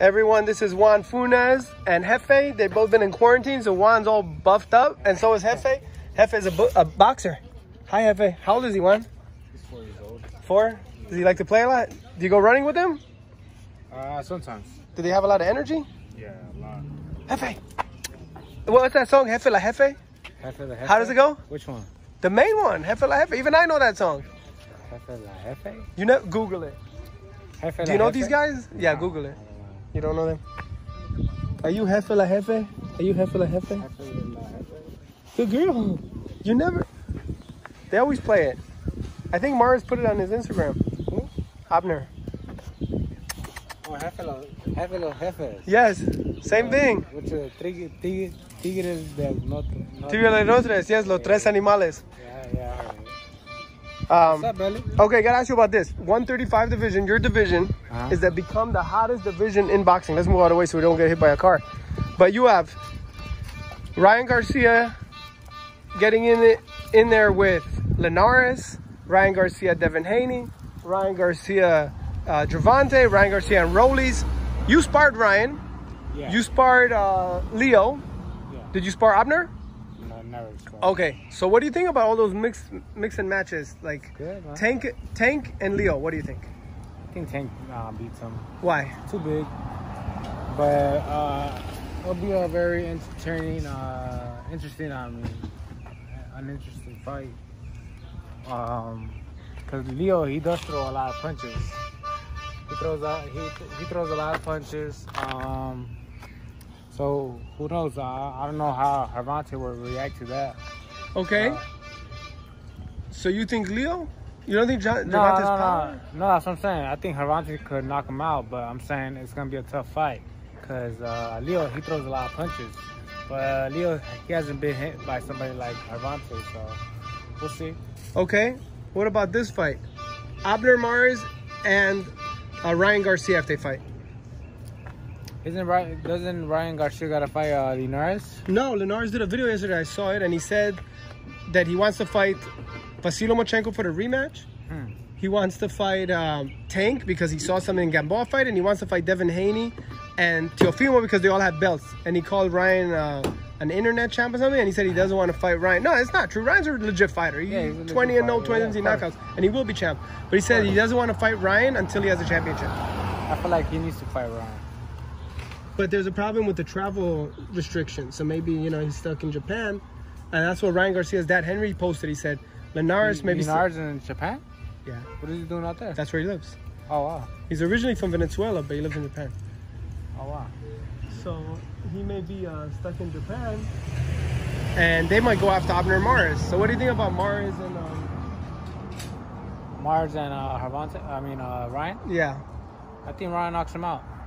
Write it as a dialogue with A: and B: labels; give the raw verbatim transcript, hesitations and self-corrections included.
A: Everyone, this is Juan Funez and Jefe. They've both been in quarantine, so Juan's all buffed up, and so is Jefe. Jefe is a, a boxer. Hi, Jefe. How old is he, Juan?
B: He's four years old.
A: Four? Does he like to play a lot? Do you go running with him?
B: Uh, sometimes.
A: Do they have a lot of energy?
B: Yeah, a lot.
A: Jefe. What's that song? Jefe la Jefe?
B: Jefe la Jefe?
A: How does it go?
B: Which one?
A: The main one, Jefe la Jefe. Even I know that song.
B: Jefe la Jefe?
A: You know, Google it.
B: Jefe
A: Do you know
B: Jefe?
A: these guys? Yeah,
B: No,
A: Google it.
B: I don't know.
A: You don't know them? Are you Jefe la Jefe? Are you Jefe la Jefe?
B: Jefe la Jefe?
A: Good girl. You never... They always play it. I think Mars put it on his Instagram.
B: Who?
A: Abner.
B: Oh, Jefe la Jefe. Los Jefes.
A: Yes, same
B: Uh,
A: thing.
B: Which are tigre, tigre, tigres del norte.
A: Tigre de los tres, yes, los tres animales.
B: Yeah, yeah, I heard it.
A: Um,
B: What's up, Belly?
A: okay, gotta ask you about this. one thirty-five division, your division,
B: Uh-huh.
A: is that become the hottest division in boxing. Let's move out of the way so we don't get hit by a car. But you have Ryan Garcia getting in it in there with Linares, Ryan Garcia, Devin Haney, Ryan Garcia, uh, Gervonta, Ryan Garcia, and Rollies. You sparred Ryan.
B: Yeah.
A: You sparred uh, Leo.
B: Yeah.
A: Did you spar Abner?
B: No, never. Tried.
A: Okay, so what do you think about all those mix mix and matches? Like
B: Good, man.
A: Tank, Tank, and Leo. What do you think?
B: I think Tank uh, beats him.
A: Why?
B: Too big. But uh, it'll be a very entertaining, uh, interesting, I mean, an interesting fight. Um, cause Leo, he does throw a lot of punches. He throws a, he he throws a lot of punches. Um, so who knows? Uh, I don't know how Gervonta will react to that.
A: Okay.
B: Uh,
A: So you think Leo? You don't think John,
B: No,
A: Gervonta's
B: no,
A: power?
B: no, no. That's what I'm saying. I think Gervonta could knock him out, but I'm saying it's gonna be a tough fight because uh, Leo, he throws a lot of punches, but uh, Leo, he hasn't been hit by somebody like Gervonta, so we'll see.
A: Okay. What about this fight? Abner Mars and uh, Ryan Garcia if they fight.
B: Isn't Ryan, doesn't Ryan Garcia gotta fight uh, Linares?
A: No, Linares did a video yesterday. I saw it, and he said that he wants to fight Vasily Lomachenko for the rematch.
B: Hmm.
A: He wants to fight um, Tank because he saw something in Gamboa fight, and he wants to fight Devin Haney and Teofimo because they all have belts. And he called Ryan uh, an internet champ or something, and he said he doesn't want to fight Ryan. No, it's not true. Ryan's a legit fighter. He's
B: Yeah, he's a legit
A: twenty and no,
B: fighter.
A: twenty
B: Yeah, of
A: knockouts, and he will be champ. But he said he doesn't want to fight Ryan until he has a championship.
B: I feel like he needs to fight Ryan.
A: But there's a problem with the travel restrictions. So maybe, you know, he's stuck in Japan. And that's what Ryan Garcia's dad, Henry, posted. He said, Linares maybe...
B: Linares in Japan?
A: Yeah.
B: What is he doing out there?
A: That's where he lives.
B: Oh, wow.
A: He's originally from Venezuela, but he lives in Japan.
B: Oh, wow.
A: So he may be uh, stuck in Japan. And they might go after Abner Mars. So what do you think about Mars and... Um...
B: Mars and uh, Gervonta, I mean, uh, Ryan?
A: Yeah.
B: I think Ryan knocks him out.